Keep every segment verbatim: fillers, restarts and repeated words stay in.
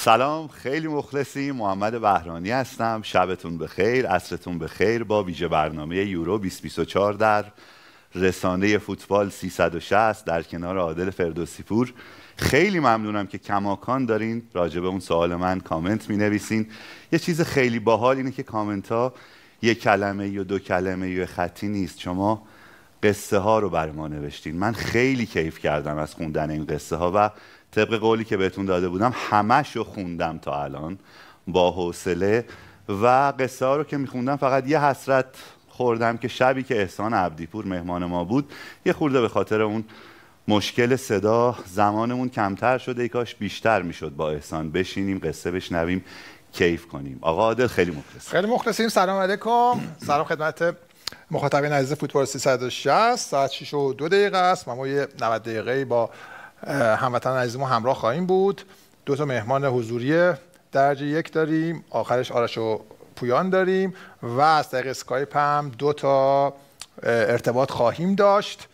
سلام، خیلی مخلصیم. محمد بهرانی هستم. شبتون بخیر، عصرتون بخیر با ویژه برنامه یورو بیست بیست و چهار در رسانه فوتبال سیصد و شصت در کنار عادل فردوسی پور. خیلی ممنونم که کماکان دارین راجع به اون سوال من کامنت می نویسین. یه چیز خیلی باحال اینه که کامنت ها یه کلمه یا دو کلمه یا خطی نیست. شما قصه ها رو برای ما نوشتین. من خیلی کیف کردم از خوندن این قصه ها و طبق قولی که بهتون داده بودم همش رو خوندم تا الان با حوصله و قصه ها رو که میخوندم فقط یه حسرت خوردم که شبی که احسان عبدیپور مهمان ما بود یه خورده به خاطر اون مشکل صدا زمانمون کمتر شده. ای کاش بیشتر میشد با احسان بشینیم قصه بشنویم کیف کنیم. آقا عادل خیلی مخلص. خیلی مخلصیم. سلام علیکم. سلام خدمت مخاطبین عزیز فوتبال سیصد و شصت. ساعت شش و دو دقیقه است. ما یه نود دقیقه با هموطن عزیزمون همراه خواهیم بود. دو تا مهمان حضوری درجه یک داریم، آخرش آرش و پویان داریم و از طریق اسکایپ هم دو تا ارتباط خواهیم داشت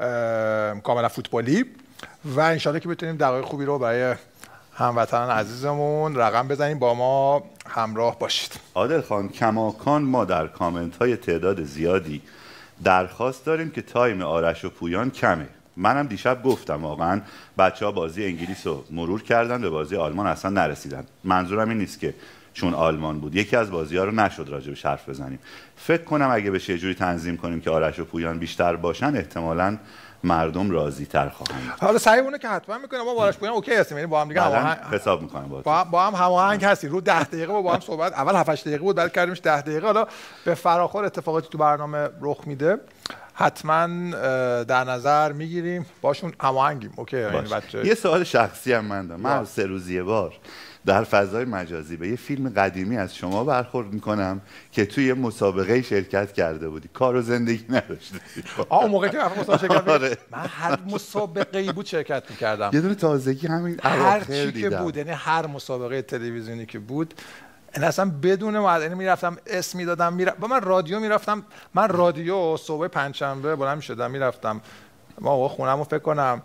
کاملا فوتبالی و انشالله که بتونیم دقایق خوبی رو برای هموطنان عزیزمون رقم بزنیم. با ما همراه باشید. عادل خان، کماکان ما در کامنت های تعداد زیادی درخواست داریم که تایم آرش و پویان کمه. منم دیشب گفتم واقعا بچه ها بازی انگلیس رو مرور کردن، به بازی آلمان اصلا نرسیدن. منظورم این نیست که چون آلمان بود یکی از بازی ها رو نشد راجبش حرف بزنیم. فکر کنم اگه بشه یه جوری تنظیم کنیم که آرش و پویان بیشتر باشن احتمالاً مردم راضی تر خواهند. حالا سعی اونه که حتما میکنم. ما با آرش پویان اوکی هستیم، یعنی با هم دیگه هماهنگ حساب میکنم با, با, با هم هماهنگ هستیم. رو ده دقیقه با, با هم صحبت اول هفت هشت دقیقه بود، بعد کردیمش ده دقیقه. حالا به فراخور اتفاقاتی تو برنامه رخ میده حتما در نظر میگیریم، باشون هماهنگیم. اوکی یعنی بچه یه سوال شخصی هم من دارم. من سه روز یه بار در فضای مجازی به یه فیلم قدیمی از شما برخورد میکنم که توی یه مسابقه شرکت کرده بودی، کار و زندگی نداشتی. آه اون موقع که من مسابقه شرکت آره. من هر مسابقه‌ای بود شرکت میکردم. یه دونه تازگی همین هر چی که بود، یعنی هر مسابقه تلویزیونی که بود این اصلا بدون معلمی میرفتم اسم میدادم. میرفتم با من رادیو میرفتم. من رادیو صبح پنجشنبه بلند میشدم میرفتم. ما آقا خونمو فکر کنم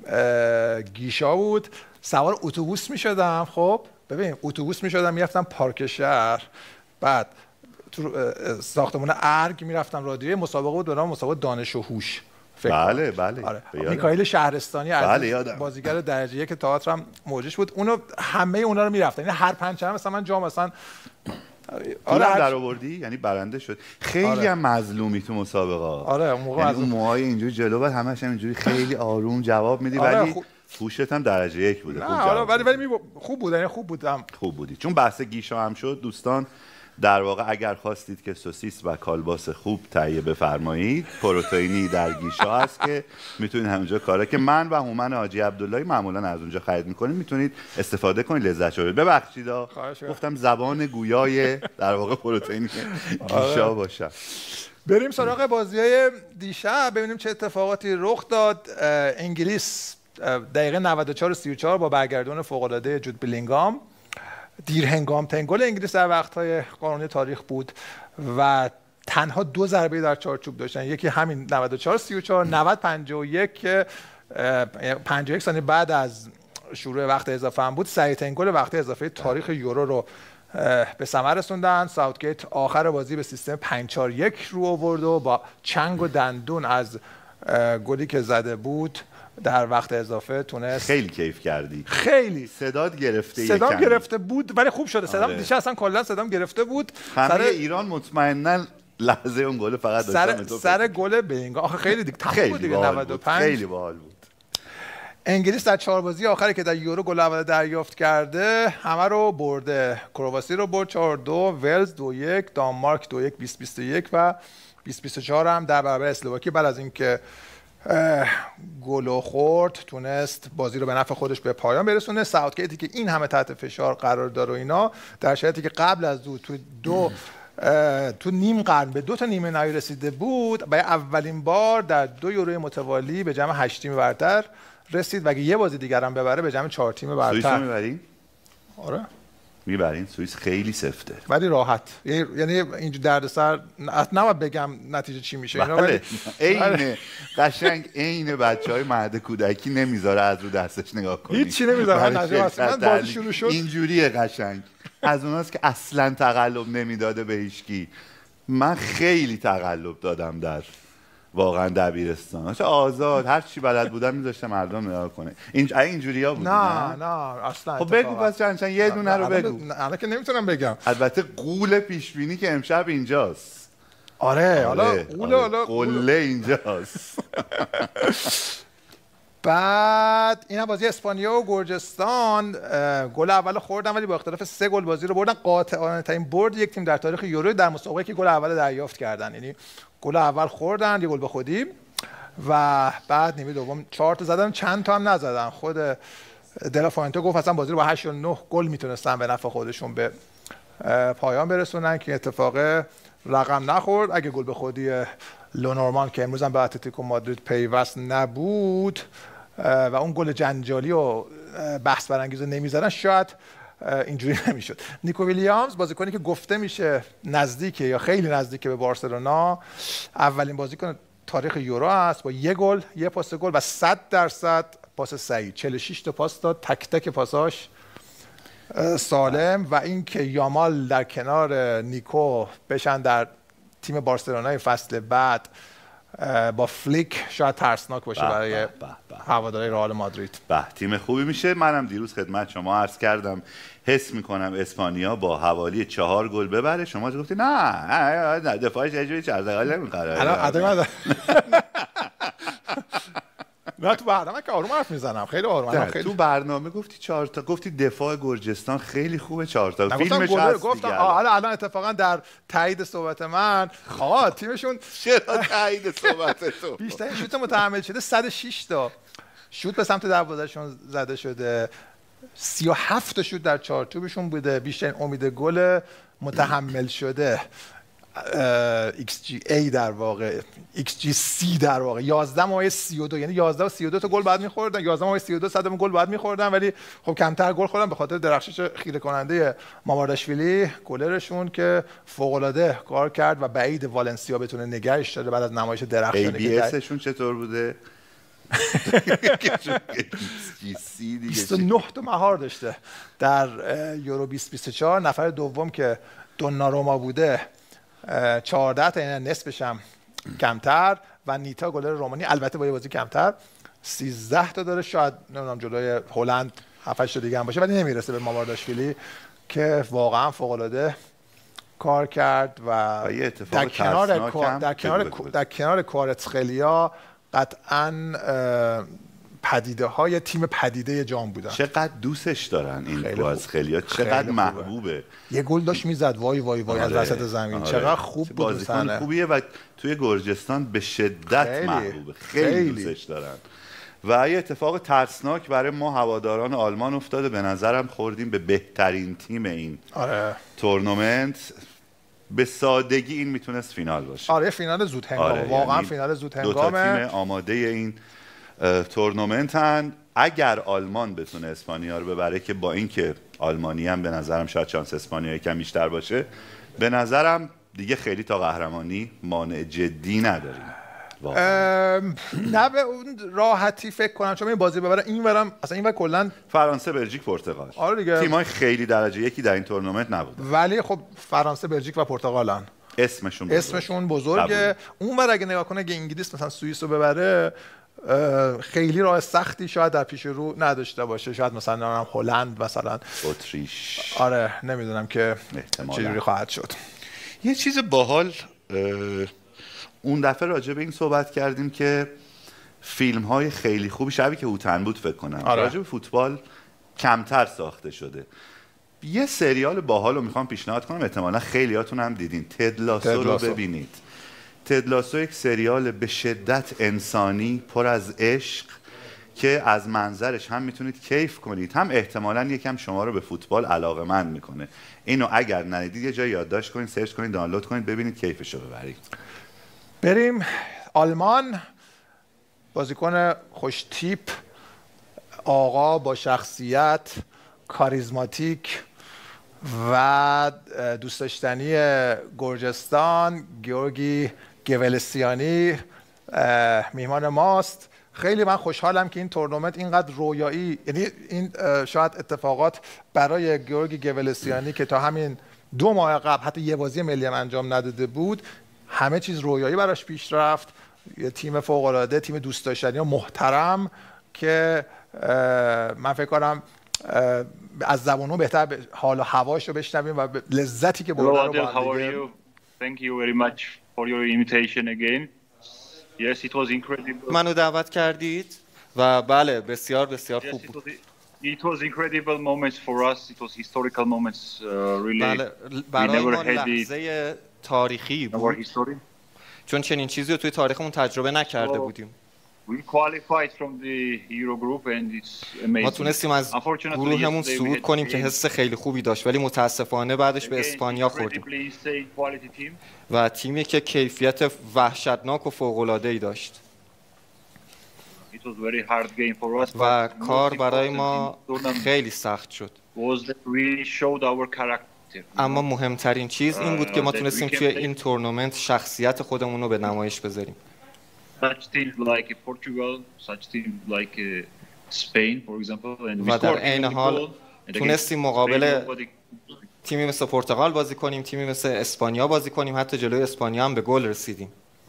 گیشا بود. سوار اتوبوس میشدم. خب ببین اتوبوس میشدم میرفتم پارک شهر، بعد تو ساختمون ارگ میرفتم رادیو. مسابقه بود دوران مسابقه دانش و هوش. بله بله. آره. میکائیل شهرستانی بله بازیگر درجه یک تئاتر هم موجش بود. اونو همه اونا رو میرفتن. یعنی هر پنجشنبه مثلا من جام مثلا آره هر... در آوردی یعنی برنده شد. خیلی آره. هم مظلومی تو مسابقه. آره اون موقع یعنی اون موهای اینجوری جلو بعد همش هم اینجوری خیلی آروم جواب میدی. آره ولی خو... فوشت هم درجه یک بوده. خوب آره ولی ولی می... خوب بود. یعنی خوب بودم. خوب بودی. چون بحث گیشا هم شد دوستان، در واقع اگر خواستید که سوسیس و کالباس خوب تهیه بفرمایید، پروتئینی در گیشا هست که میتونید همونجا کارا که من و هومن حاجی عبداللهی معمولا از اونجا خرید میکنیم میتونید استفاده کنید، لذت ببرید. ببخشید گفتم زبان گویای در واقع پروتئینی گیشا باشه. بریم سراغ بازی‌های دیشب ببینیم چه اتفاقاتی رخ داد. انگلیس دقیقه نود و چهار و سی و چهار با برگردون فوق‌العاده جود بلینگهام دیر هنگام ترین گل انگلیس در وقت‌های قانونی تاریخ بود و تنها دو ضربه در چارچوب داشتن. یکی همین نود و چهار سی و چهار، نود پنجاه و یک که پنجاه و یک ثانیه بعد از شروع وقت اضافه هم بود. سریع‌ترین گل وقت اضافه تاریخ یورو رو به ثمر رسوندن. ساوتگیت آخر بازی به سیستم پنج چهار یک رو آورد و با چنگ و دندون از گلی که زده بود در وقت اضافه تونست. خیلی کیف کردی. خیلی صدات گرفته. صدام گرفته بود ولی خوب شده. صدام دیشب اصلا کلا صدام گرفته بود. سر ایران مطمئنا لحظه اون گل فقط داشتم سر سر گل بلینگهام. آخه خیلی دیگه تخیل دیگه نود و پنج خیلی باحال بود. انگلیس در چهار بازی آخری که در یورو گل اول دریافت کرده همه رو برده. کرواسی رو برد چهار دو، ولز دو یک، دانمارک دو یک بیست بیست و یک و بیست بیست و چهار هم در برابر اسلواکی. بعد از اینکه گل خورد تونست بازی رو به نفع خودش به پایان برسونه. ساوتگیتی که این همه تحت فشار قرار داره و اینا در شرایطی که قبل از او تو دو تو نیم قرن به دو تا نیمه نهایی رسیده بود، برای اولین بار در دو یوروی متوالی به جمع هشت تیم برتر رسید و اگه یه بازی دیگر هم ببره به جمع چهار تیم برتر. سوئیس رو میبری؟ آره میبرین. سوئیس خیلی سفته ولی راحت، یعنی اینجا دردسر نباید بگم نتیجه چی میشه. بله عین قشنگ عین بچهای مهد کودکی نمیذاره از رو دستش نگاه کنی، هیچ چی نمیذاره. من بازی شروع شد اینجوریه قشنگ. از اوناست که اصلا تقلب نمیداده به هیچکی. من خیلی تقلب دادم در واقعا دبیرستان، چه آزاد هر چی بلد بودم میذاشتم مردم نگاه کنه. این اینجوریا بود؟ نه نه اصلا. خب بگو پس چند چند یه دونه رو بگو. الان که نمیتونم بگم. البته قول پیش بینی که امشب اینجاست. آره حالا قول حالا قله اینجاست. بعد اینا بازی اسپانیا و گرجستان گل اول خوردن ولی با اختلاف سه گل بازی رو بردن. قاطعانه ترین برد یک تیم در تاریخ یورو در مسابقه که گل اول دریافت کردن. یعنی گل اول خوردن، یه گل به خودی و بعد نیمه دوم چهار تا زدن، چند تا هم نزدن. خود دلا فونته گفت اصلا بازی رو با هشت یا نه گل میتونستن به نفع خودشون به پایان برسونن که اتفاق رقم نخورد. اگه گل به خودی لونورمان که امروز هم به اتلتیکو مادرید پیوست نبود و اون گل جنجالی و بحث برانگیز نمیزدن شاید اینجوری نمیشد. نیکو ویلیامز بازیکنی که گفته میشه نزدیکه یا خیلی نزدیکه به بارسلونا، اولین بازیکن تاریخ یورو است با یک گل، یک پاس گل و صد درصد پاس صحیح. چهل و شش تا پاس داد، تک تک پاساش سالم. و اینکه یامال در کنار نیکو بشن در تیم بارسلونای فصل بعد با فلیک شاید ترسناک باشه برای هواداری رئال مادرید. به تیم خوبی میشه. منم دیروز خدمت شما عرض کردم حس میکنم اسپانیا با حوالی چهار گل ببره. شما گفتی نه نه دفاعش اجوری چهار دقیقه نمیخره. الان ادامه نه تو برنامه که آروم حرف میزنم، خیلی آروم. خیلی تو برنامه گفتی چهار تا، گفتی دفاع گرجستان خیلی خوبه چهار تا. فیلمش هست. گفتم حالا الان اتفاقا در تایید صحبت من آ تیمشون چرا تایید صحبت تو بیشترین شوت متحمل شده صد و شش تا شوت به سمت دروازه‌شون زده شده، سی و هفت تا شوت در چارچوبشون بوده، بیشترین امید گل متحمل شده. ایکس جی ای در واقع ایکس جی سی در واقع یازده ممیز سی و دو، یعنی یازده و سی و دو تا گل بعد می‌خوردن، یازده ممیز سی و دو صدم گل بعد می‌خوردن ولی خب کمتر گل خوردن به خاطر درخشش خیره کننده مامارداشویلی گلرشون که فوق‌العاده کار کرد و بعید والنسیا بتونه نگهش داره بعد از نمایش درخشانی. ای بی اسشون چطور بوده؟ بیست و نه تا مهار داشته در یورو بیست و بیست و چهار. نفر دوم که دوناروما بوده چهارده تا، یعنی نصفش هم کمتر، و نیتا گلر رومانی البته با یه بازی کمتر سیزده تا داره. شاید نمیدونم جلوی هلند هفت تا دیگه هم باشه ولی نمیرسه به مامارداشویلی که واقعا فوق العاده کار کرد و, و در کنار در کنار در کنار کوارتسخلیا قطعاً پدیده های تیم پدیده جام بودن. چقدر دوستش دارن این کوارتسخلیا، چقدر محبوبه. یه گل داشت میزد وای وای وای از وسط زمین. آره. چقدر خوب بود. بازیکن خوبیه و توی گرجستان به شدت خیلی. محبوبه. خیلی, خیلی دوستش دارن. و یه اتفاق ترسناک برای ما هواداران آلمان افتاده. به نظرم خوردیم به بهترین تیم این آره. تورنمنت. به سادگی این میتونست فینال باشه. آره فینال زود هنگام. آره. واقعا یعنی فینال زود هنگامه. دو تا تیم آماده این تورنمنتن. اگر آلمان بتونه اسپانیا رو ببره که با اینکه آلمانی هم به نظرم شاید شانس اسپانیا یکم بیشتر باشه، به نظرم دیگه خیلی تا قهرمانی مانع جدی نداریم. نه به اون راحتی فکر کنم چون این بازی ببره اینورم اصلا اینور کلا فرانسه، بلژیک، پرتغال. آره دیگه تیمای خیلی درجه یکی در این تورنمنت نبودن. ولی خب فرانسه، بلژیک و پرتغالن. اسمشون بزرگ. اسمشون بزرگه. اونور اگه نگاه کنه که انگلیس مثلا سوئیس رو ببره خیلی راه سختی شاید در پیش رو نداشته باشه. شاید مثلا هلند، مثلا اتریش. آره نمیدونم که چجوری خواهد شد. یه چیز باحال اون دفعه راجع به این صحبت کردیم که فیلم های خیلی خوبی شبیه که هوتن بود فکر کنم آره. راجع به فوتبال کمتر ساخته شده. یه سریال باحال رو میخوام پیشنهاد کنم، احتمالا خیلیاتون هم دیدین. تد لاسو رو ببینید. تد لاسو یک سریال به شدت انسانی پر از عشق که از منظرش هم میتونید کیف کنید، هم احتمالاً یکم شما رو به فوتبال علاقه‌مند میکنه. اینو اگر ندیدید یه جای یادداشت کنید، سرچ کنید، دانلود کنید، ببینید، کیفشو ببرید. بریم آلمان. بازیکن خوش تیپ، آقا با شخصیت، کاریزماتیک و دوست داشتنی گرجستان گیورگی گولسیانی میهمان ماست. خیلی من خوشحالم که این تورنمنت اینقدر رویایی، یعنی این شاید اتفاقات برای گیورگی گولسیانی که تا همین دو ماه قبل حتی یه بازی ملی هم انجام نداده بود، همه چیز رویایی براش پیش رفت. یه تیم فوق العاده، تیم دوست داشتنی و محترم که من فکر کنم از زبانو بهتر حال و هواش رو بشنویم و لذتی که برده رو با هم دیگه. Thank you very much for your invitation again. Yes, it was incredible. منو دعوت کردید و بله بسیار بسیار خوب بود. It was incredible moments for us. It was historical moments. Uh, really. بله برای ما لحظه تاریخی بود. چون چنین چیزی رو توی تاریخمون تجربه نکرده بودیم. We qualified from the Euro group and it's amazing. ما تونستیم از گروهمون صعود کنیم که حس خیلی خوبی داشت، ولی متاسفانه بعدش به اسپانیا خوردیم و تیمی که کیفیت وحشتناک و فوق‌العاده‌ای داشت. و کار برای ما خیلی سخت شد. اما مهمترین چیز این بود که ما تونستیم توی این تورنمنت شخصیت خودمون رو به نمایش بذاریم. Such teams like Portugal, such teams like Spain, for example, and و در عین حال تونستیم مقابل تیمی مثل پرتغال بازی کنیم، تیمی مثل اسپانیا بازی کنیم، حتی جلوی اسپانیا هم به گل رسیدیم.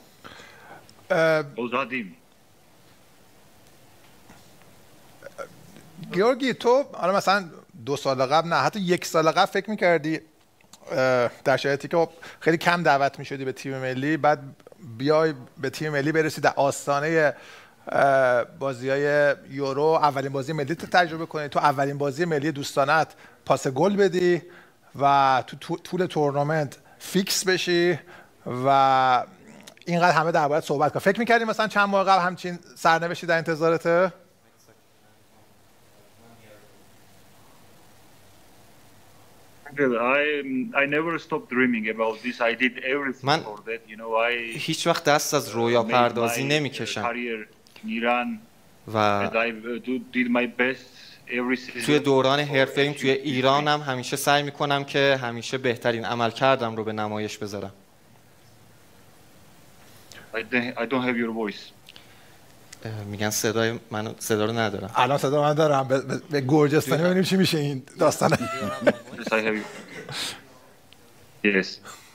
گیورگی تو حالا مثلا دو سال قبل نه حتی یک سال قبل فکر می‌کردی در شرایطی که خیلی کم دعوت می‌شدی به تیم ملی، بعد بیای به تیم ملی برسی، در آستانه بازی‌های یورو اولین بازی ملی تو تجربه کنی، تو اولین بازی ملی دوستانت پاس گل بدی و تو طول تورنمنت فیکس بشی و اینقدر همه دربارت صحبت کنن. فکر می‌کردی مثلا چند ماه قبل همچین سرنوشتی در انتظارته؟ من هیچ وقت دست از رویا پردازی نمی‌کشم و توی دوران حرفه‌ایم توی ایرانم همیشه سعی می‌کنم که همیشه بهترین عملکردم رو به نمایش بذارم. I don't have your voice. میگن صدای من صدا رو ندارم. الان صدا من دارم. به, به گرجستانی ببینیم چی میشه این داستانه. Yes, I have you. Yes.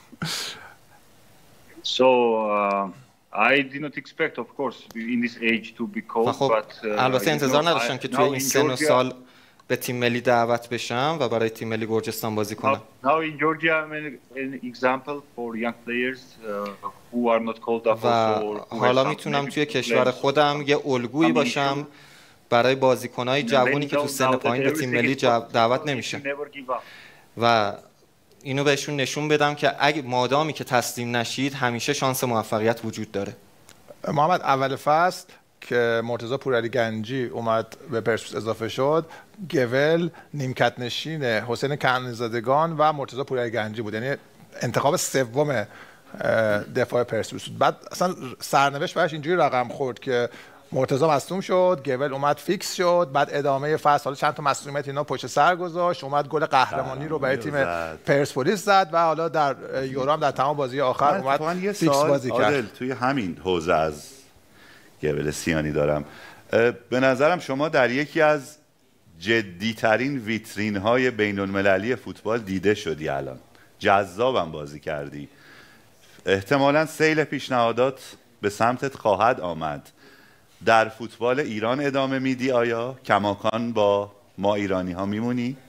So uh, I did not expect, of course, in this age to be called, but uh, البته انتظار نداشتم که توی این سن و سال به تیم ملی دعوت بشم و برای تیم ملی گرجستان بازی کنم. Now in Georgia I'm an, an example for young players uh, who are not called up. و حالا میتونم توی کشور خودم یه الگویی باشم برای بازیکنای جوانی که تو سن پایین به تیم ملی دعوت نمیشن و اینو بهشون نشون بدم که اگه مادامی که تسلیم نشید همیشه شانس موفقیت وجود داره. محمد اول فصل که مرتضی پورعلی گنجی اومد به پرسپولیس اضافه شد، گول نیمکت نشین حسین کنعانی‌زادگان و مرتضی پورعلی گنجی بود، یعنی انتخاب سوم دفاع پرسپولیس بود. بعد اصلا سرنوشت براش اینجوری رقم خورد که مرتضی مصدوم شد، گول اومد فیکس شد، بعد ادامه فصل حالا چند تا مصدومیت اینا پشت سر گذاشت، اومد گل قهرمانی رو برای تیم پرسپولیس زد و حالا در یورو هم در تمام بازی آخر اومد فیکس بازی کرد. عادل توی همین حوزه از گولسیانی دارم، به نظرم شما در یکی از جدیترین ویترین های بین المللی فوتبال دیده شدی، الان جذابم بازی کردی، احتمالاً سیل پیشنهادات به سمتت خواهد آمد. در فوتبال ایران ادامه میدی؟ آیا کماکان با ما ایرانی ها میمونی؟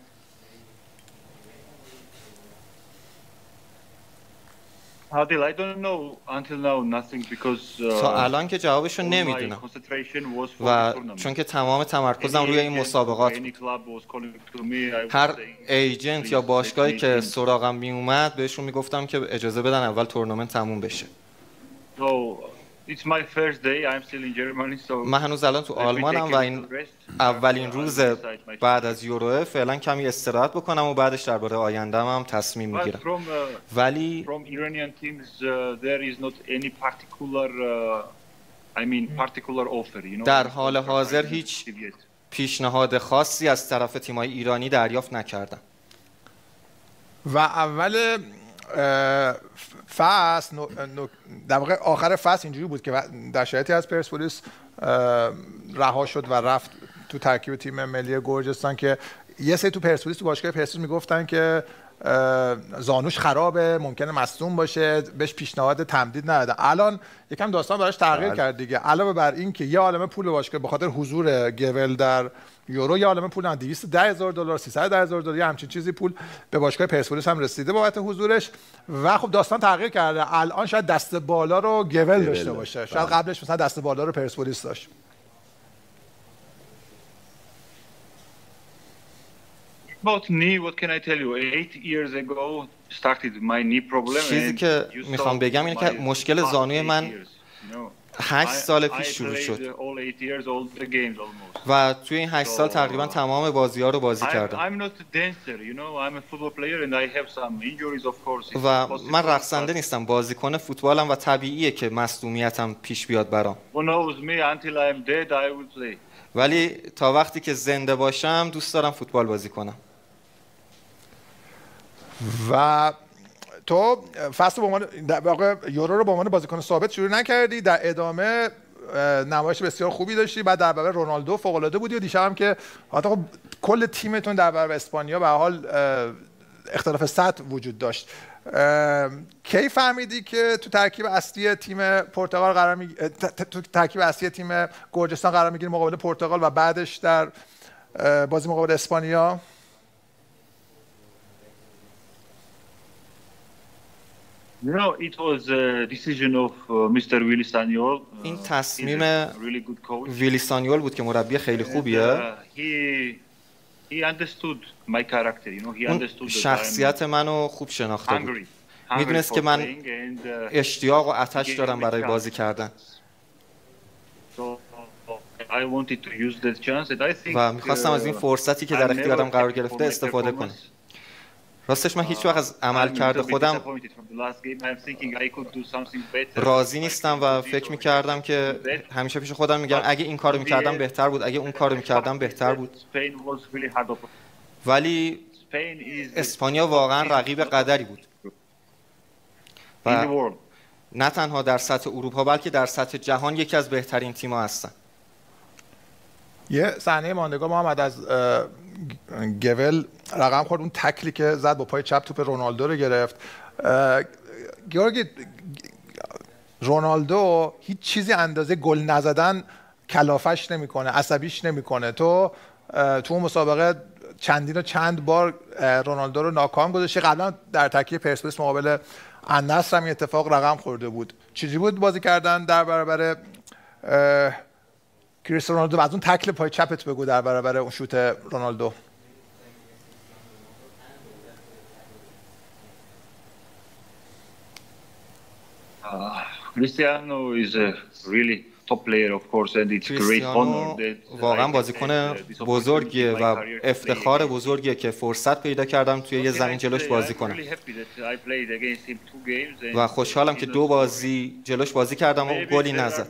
Adil, I don't know until now nothing because uh, تا الان که جوابشو نمیدونم و چون که تمام تمرکزم روی این مسابقات بود. هر ایجنت یا باشگاهی که سراغم می اومد بهشون میگفتم که اجازه بدن اول تورنمنت تموم بشه. So it's my first day. I'm still in Germany, so من هنوز الان تو آلمانم و این اولین روز بعد از یورو، فعلا کمی استراحت بکنم و بعدش درباره آینده‌ام هم تصمیم میگیرم. ولی from Iranian teams uh, there is not any particular uh, I mean particular offer, you know. در حال حاضر هیچ پیشنهاد خاصی از طرف تیم‌های ایرانی دریافت نکردم. و اول فصل در واقع آخر فصل اینجوری بود که در شرایطی از پرسپولیس رها شد و رفت تو ترکیب تیم ملی گرجستان که یه سری تو پرسپولیس تو باشگاه پرسپولیس میگفتن که زانوش خرابه، ممکنه مصدوم باشه، بهش پیشنهاد تمدید ندادن. الان یکم داستان براش تغییر کرد دیگه. علاوه بر این که یه عالمه پول باشگاه به خاطر حضور گول در یورو، یه عالمه پول دویست و ده هزار دلار، سیصد و ده هزار دلار، همچین چیزی پول به باشگاه پرسپولیس هم رسیده بابت حضورش. و خب داستان تغییر کرده. الان شاید دست بالا رو گول داشته باشه. شاید قبلش مثلا دست بالا رو پرسپولیس داشت. About knee, what can I tell you? Eight years ago started my knee problem. چیزی که میخوام بگم اینه که مشکل زانوی من هشت سال پیش شروع شد و توی این هشت سال تقریبا تمام بازی‌ها رو بازی کردم. و من رقصنده نیستم، بازیکن فوتبالم و طبیعیه که مصدومیتم پیش بیاد برام. ولی تا وقتی که زنده باشم دوست دارم فوتبال بازی کنم. و تو فصل به عنوان در واقع یورو رو به عنوان بازیکن ثابت شروع نکردی، در ادامه نمایش بسیار خوبی داشتی، بعد در برابر رونالدو فوق العاده بودی و دیشب هم که حتی خب کل تیمتون در برابر اسپانیا به حال اختلاف سطح وجود داشت. کی فهمیدی که تو ترکیب اصلی تیم پرتغال قرار می تو ترکیب اصلی تیم گرجستان قرار میگیری مقابل پرتغال و بعدش در بازی مقابل اسپانیا؟ No, it was a decision of uh, mister Willy Sagnol. این تصمیم ویلی سانیول بود که مربی خیلی خوبیه. And, uh, he he understood my character, you know, he understood اون شخصیت منو خوب شناخته بود. میدونست که من اشتیاق و آتش دارم برای بازی کردن. و میخواستم از این فرصتی که در اختیارم قرار گرفته استفاده کنم. راستش من هیچ وقت از عمل کرده خودم راضی نیستم و فکر میکردم که همیشه پیش خودم میگم اگه این کارو میکردم بهتر بود، اگه اون کارو میکردم بهتر بود. ولی اسپانیا واقعا رقیب قدری بود و نه تنها در سطح اروپا بلکه در سطح جهان یکی از بهترین تیم‌ها هستن. یه صحنه ماندگار محمد از گول رقم خورد، اون تکلی که زد با پای چپ توپ رونالدو رو گرفت. گیورگی، رونالدو هیچ چیزی اندازه گل نزدن کلافش نمیکنه، عصبیش نمیکنه. تو تو اون مسابقه چندین و چند بار رونالدو رو ناکام گذاشتی. قبلا در ترکیب پرسپولیس مقابل النصر هم این اتفاق رقم خورده بود. چجوری بود بازی کردن در برابر کریستیانو رونالدو؟ از اون تکل پای چپت بگو در برابر اون شوت رونالدو. Cristiano is a really top player of course and it's great honor that واقعا بازیکن بزرگیه و افتخار بزرگیه که فرصت پیدا کردم توی یه زمین جلوش بازی کنم و خوشحالم که دو بازی جلوش بازی کردم و گلی نزد.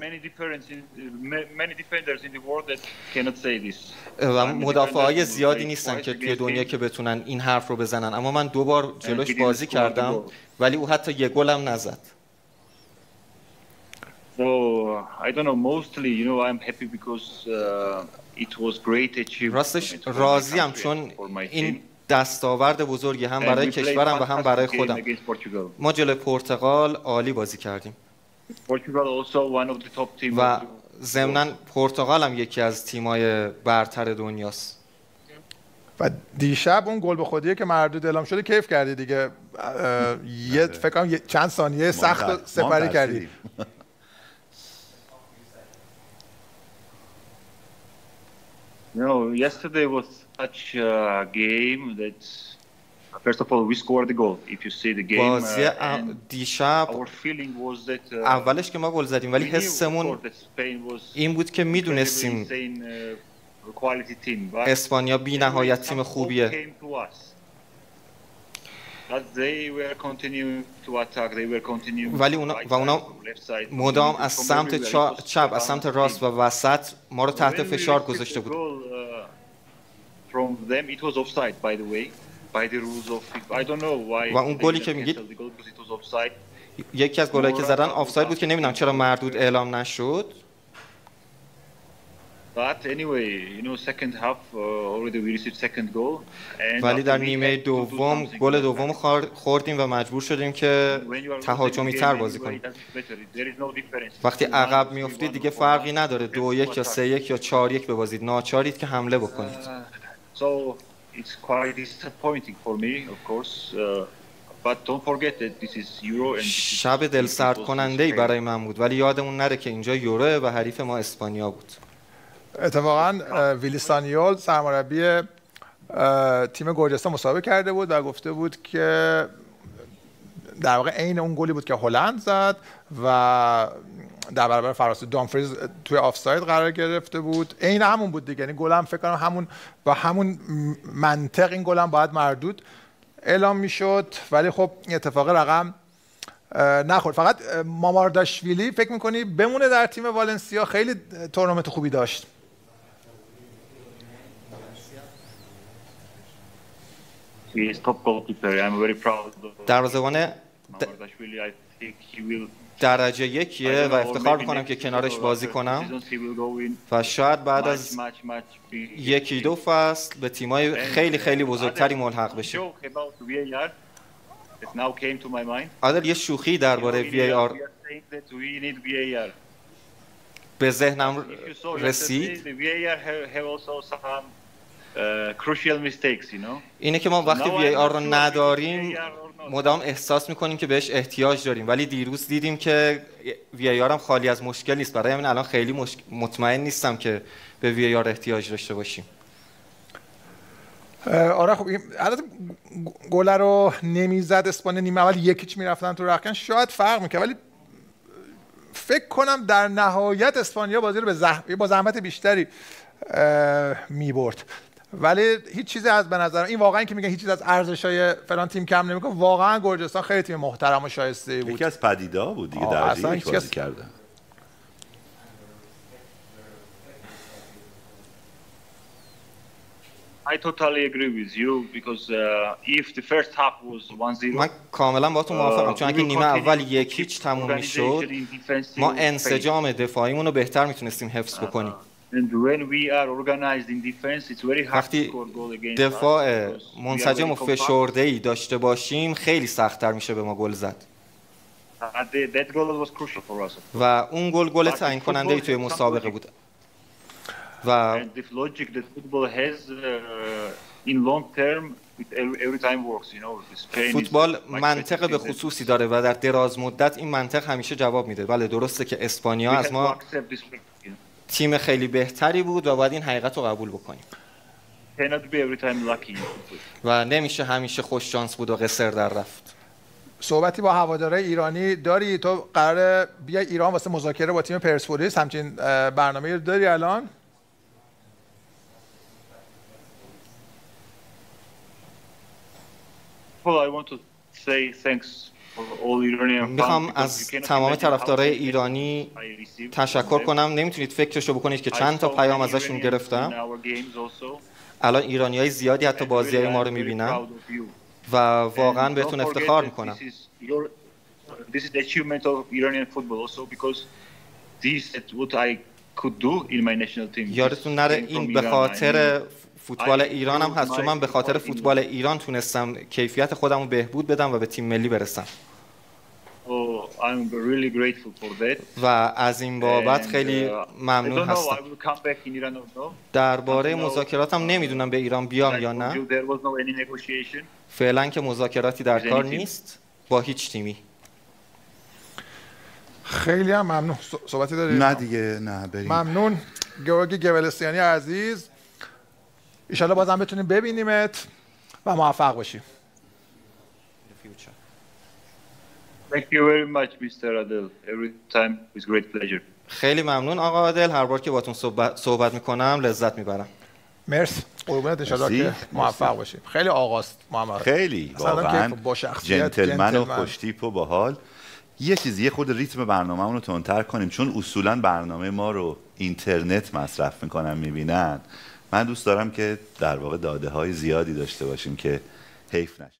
و مدافعای زیادی نیستن که توی دنیا که بتونن این حرف رو بزنن، اما من دو بار جلوش بازی کردم ولی او حتی یه گل هم نزد. So I don't know, mostly you know I'm happy because uh, it was great achievement. راستش راضیم چون این دستاورد بزرگی هم برای کشورم و هم برای خودم. ما جلوی پرتغال عالی بازی کردیم. و ضمناً پرتغال هم یکی از تیمای برتر دنیاست. و دیشب اون گل به خودیه که مردود اعلام شده کیف کردی دیگه. یه فکر کنم چند ثانیه سخت سپری کردی. No, yesterday was such a game that first of all we scored the goal. If you see the game, بازی دیشب اولش که ما گل زدیم ولی حسمون این بود که میدونستیم اسپانیا بی نهایت تیم خوبیه. ولی اونا و اونا مدام از سمت چپ، از سمت راست و وسط ما رو تحت فشار گذاشته بود. و اون گلی که میگید یکی از گلایی که زدن آفساید بود که نمیدونم چرا مردود اعلام نشد. But anyway, you know, second half uh, already we received second goal. ولی در نیمه دوم گل دوم خوردیم و مجبور شدیم که تهاجمی تر بازی کنیم. وقتی عقب میافتید دیگه فرقی نداره دو یک یا سه یک یا چهار یک ببازید، ناچارید که حمله بکنید. So it's quite disappointing for me, of course. Uh, but don't forget that this is Euro and شب دلسرد کننده‌ای برای من بود، ولی یادمون نره که اینجا یوروه و حریف ما اسپانیا بود. اتفاقا ویلی سانیول سرمربی تیم گرجستان مسابقه کرده بود و گفته بود که در واقع عین اون گلی بود که هلند زد و در برابر فرانسه دامفریز توی آفساید قرار گرفته بود. عین همون بود دیگه، یعنی گل هم فکر کنم همون با همون منطق این گل هم باید مردود اعلام میشد، ولی خب این اتفاق رقم نخورد. فقط مامارداشویلی فکر میکنی بمونه در تیم والنسیا؟ خیلی تورنمنت خوبی داشت. دروازه‌بان درجه یکیه و افتخار میکنم که کنارش بازی کنم و شاید بعد از یکی دو فصل به تیمای خیلی خیلی بزرگتری ملحق بشه. عادل یه شوخی درباره وی ای آر به ذهنم رسید، اینه که ما وقتی وی ای آر رو نداریم مدام احساس میکنیم که بهش احتیاج داریم، ولی دیروز دیدیم که وی ای آر هم خالی از مشکل نیست. برای همین الان خیلی مشک... مطمئن نیستم که به وی ای آر احتیاج داشته باشیم. آره خب البته گل رو نمیزد اسپانیا، نیمه اول یکیچ میرفتن تو رختکن شاید فرق میکنه، ولی فکر کنم در نهایت اسپانیا بازی رو به زح... با زحمت بیشتری میبرد. ولی هیچ چیزی از به نظر این واقعا که میگن هیچ چیز از ارزش‌های فلان تیم کم نمیکنه، واقعا گرجستان خیلی تیم محترم و شایسته بود. یکی از پدیده‌ها بود دیگه در یک بازی کرده. I totally agree with you because uh, if the first half was one zero من کاملا باهاتون موافقم، چون اگه نیمه اول یک هیچ تموم میشد ما انسجام دفاعیمون رو بهتر میتونستیم حفظ بکنیم. وقتی دفاع منسجم و فشرده‌ای داشته باشیم خیلی سخت‌تر میشه به ما گل زد. و اون گل گل تعیین کننده‌ای توی مسابقه بود. و فوتبال منطق به خصوصی داره و در دراز مدت این منطق همیشه جواب میده. بله درسته که اسپانیا از ما تیم خیلی بهتری بود و باید این حقیقت رو قبول بکنیم و نمیشه همیشه خوش شانس بود و قصر در رفت. صحبتی با هواداره ایرانی داری؟ تو قراره بیای ایران واسه مذاکره با تیم پرسپولیس، همچین برنامه‌ای داری الان؟ میخوام از تمام طرفدارای ایرانی تشکر کنم. نمیتونید فکرشو بکنید که چند تا پیام ازشون گرفتم. الان ایرانیای زیادی حتی بازیای ما رو میبینن و واقعا بهتون افتخار میکنم. یادتون نره این به خاطر فوتبال ایران هم هست، چون من به خاطر فوتبال ایران تونستم کیفیت خودم رو بهبود بدم و به تیم ملی برسم. و از این بابت خیلی ممنون هستم. درباره مذاکراتم نمیدونم به ایران بیام یا نه. فعلا که مذاکراتی در کار نیست با هیچ تیمی. خیلی هم ممنون. صحبتی دارید؟ نه دیگه نه بریم. ممنون گیورگی گولستیانی عزیز. ایشالله بازم بتونیم ببینیمت و موفق باشیم. Thank you very much, Mister Adel. Every time with great pleasure. خیلی ممنون آقا عادل، هر بار که باتون صحبت, صحبت میکنم لذت میبرم. مرسی. قربونت، انشالله که موفق باشیم. خیلی آقاست محمد. خیلی واقعا با شخصیت جنتلمن و خوشتیپ و باحال. یه چیزی یه خود ریتم برنامه‌مون رو تندتر کنیم، چون اصولا برنامه ما رو اینترنت مصرف میکنن میبینن. من دوست دارم که در واقع داده های زیادی داشته باشیم که حیف نشه.